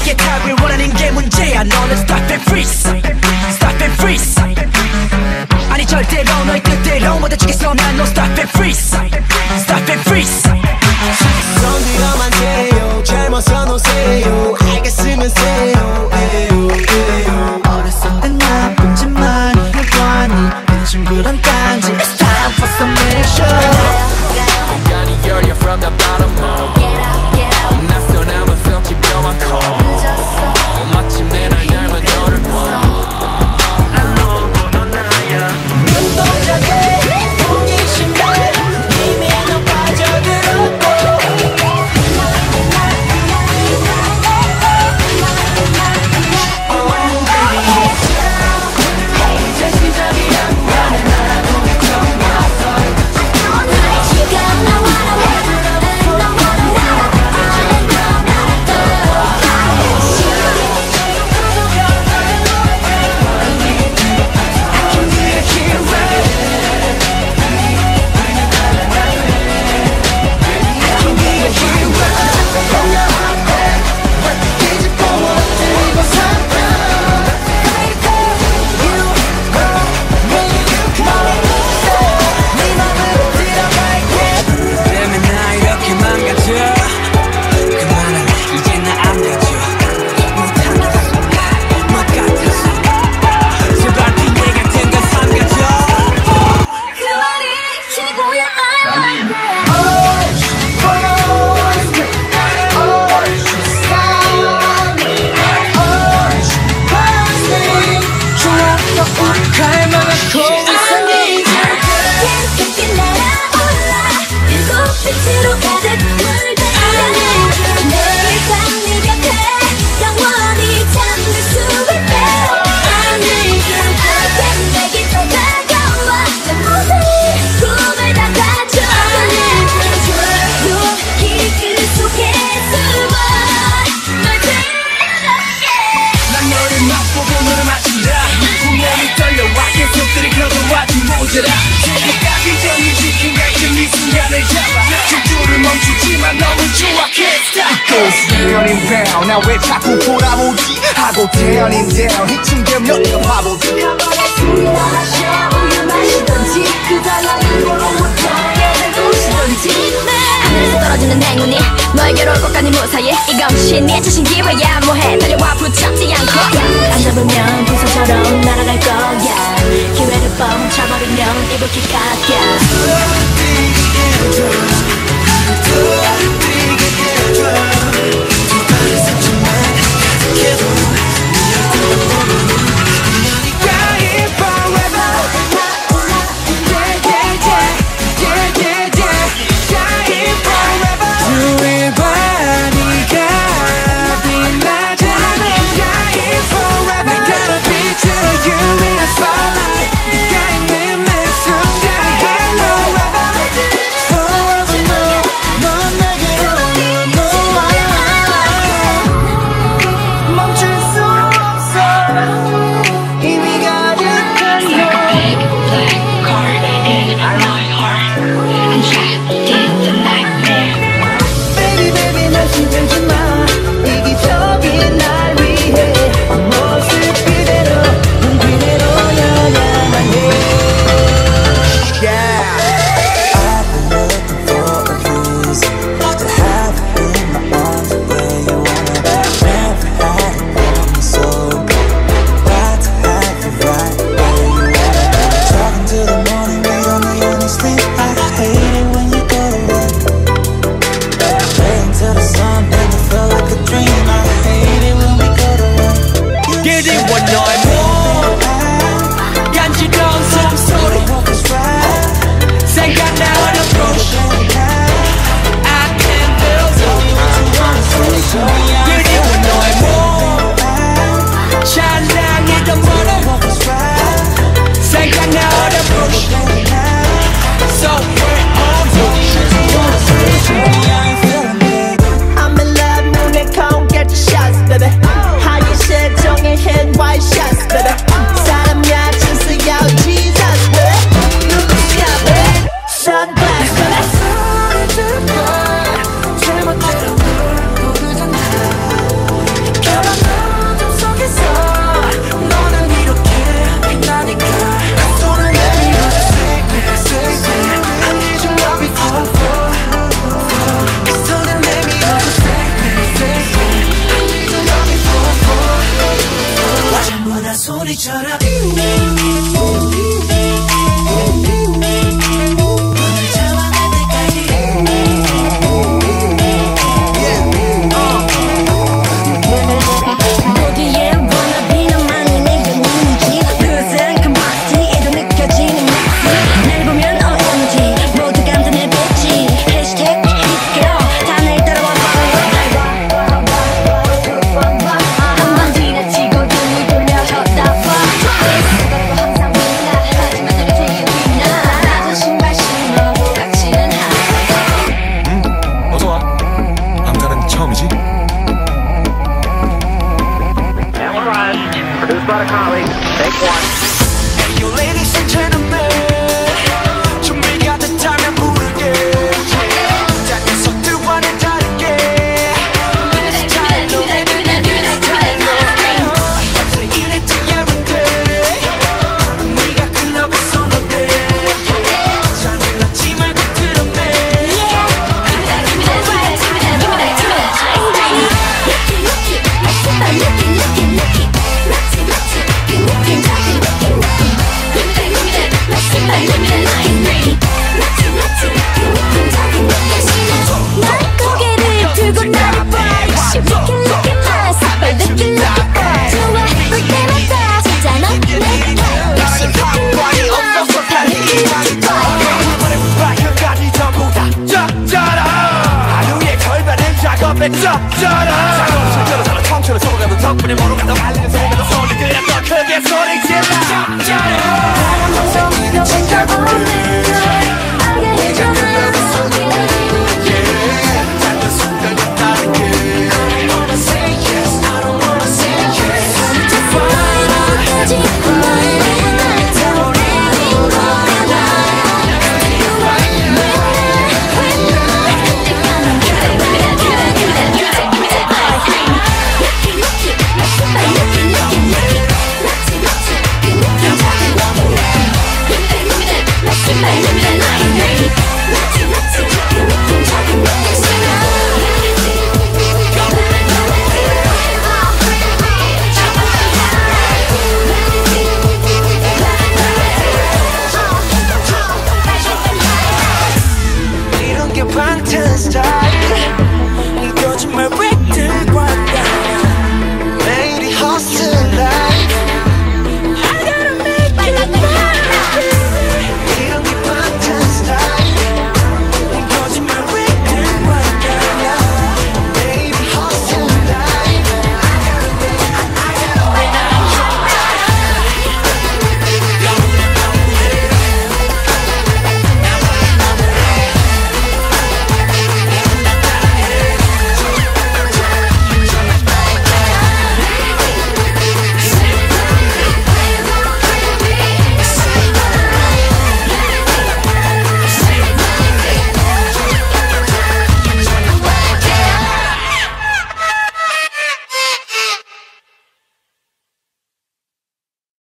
타길 원하는 게 문제야. 너는 stop and freeze, stop and freeze. 아니 절대로 너의 뜻대로 못 해주겠어. 난 no stop and freeze, stop and freeze. 손들어만 대요. 잘못서 놓으세요. 알겠으면 세요. 어렸을 땐 나쁘지만 여전히 내 친구란 딴지. It's time for some action. 인간이 열려 from the bottom up. 낯선함은 썩지 뼈만 커. 마침 내 날 닮은 너를 봐. 난 너고 넌 나야. 눈동자에 호기심에 이미 넌 빠져들었고. 이제 시작이야. 나는 나라고 정했어. 지금까지 정해진 같은 이 순간을 잡아 질주를 멈추지만 너무 좋아 Can't stop Goes down and down. 나 왜 자꾸 돌아보지 하고 down and down. 희층 되면 네가 바보지. 술 마셔 우유 마시던지 그달라는 못하게 날 도시던지. 하늘에서 떨어지는 행운이 너에게로 올 것까지 무사히 이건 신의 자신 기회야. 뭐해 달려와 붙잡지 않고 안 잡으면 부서처럼 날아갈 거야. 기회를 뻥쳐버리면 이불킥 넌 내게 소리처럼 Produced by the colleague. Take one.